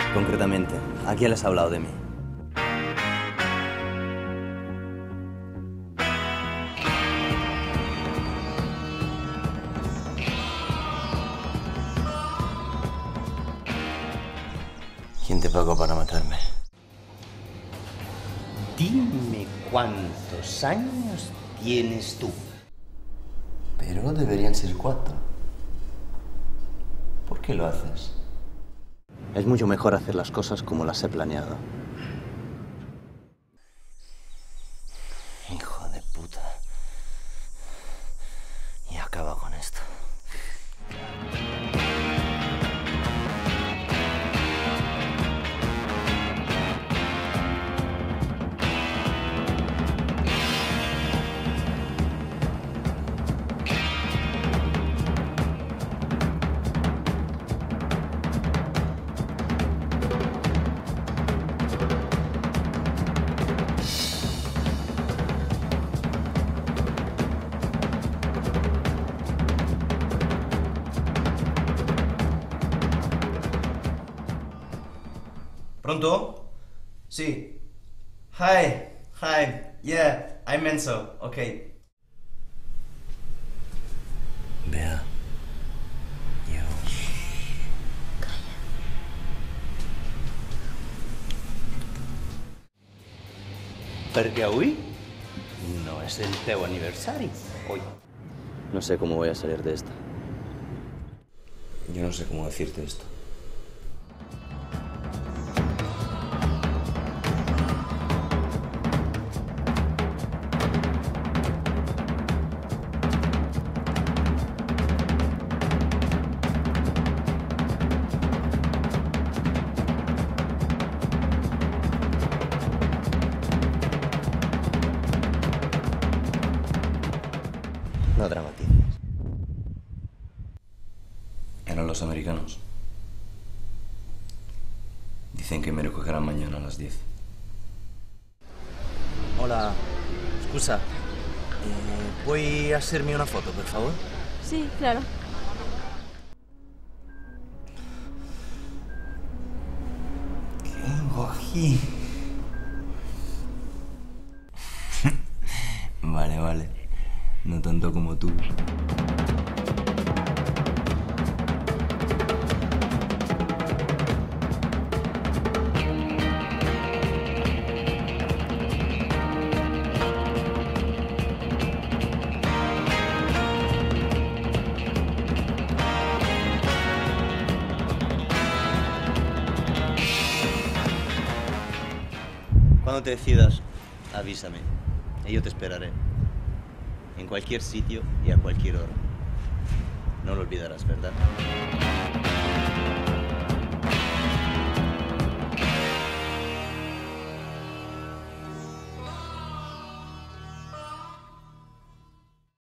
Concretamente, ¿a quién les ha hablado de mí? ¿Quién te pagó para matarme? Dime cuántos años tienes tú. Pero deberían ser 4. ¿Por qué lo haces? Es mucho mejor hacer las cosas como las he planeado. Hijo de puta. Y acaba con esto. ¿Pronto? Sí. Hi. Yeah, I meant so. Okay. Bea. Yo... Perquè avui no és el teu aniversari, oi? No sé cómo voy a salir de esta. Yo no sé cómo decirte esto. No dramatices. Eran los americanos. Dicen que me recogerán mañana a las 10. Hola, scusa. ¿Puoi hacerme una foto, por favor? Sí, claro. ¿Qué hago aquí? Vale. No tanto como tú. Cuando te decidas, avísame. Y yo te esperaré. En cualquier sitio y a cualquier hora. No lo olvidarás, ¿verdad?